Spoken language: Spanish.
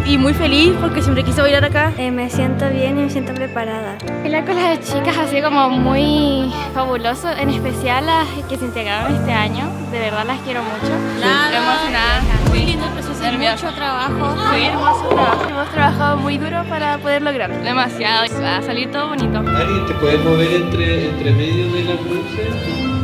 y muy feliz porque siempre quise bailar acá. Me siento bien y me siento preparada. Bailar con las chicas ha sido como muy fabuloso, en especial las que se integraron este año. De verdad las quiero mucho. Nada, Emocionada. muy lindo el proceso, mucho trabajo. Muy hermoso trabajo. Hemos trabajado muy duro para poder lograrlo. Demasiado. Va a salir todo bonito. Ari, ¿te puedes mover entre medio de las luces?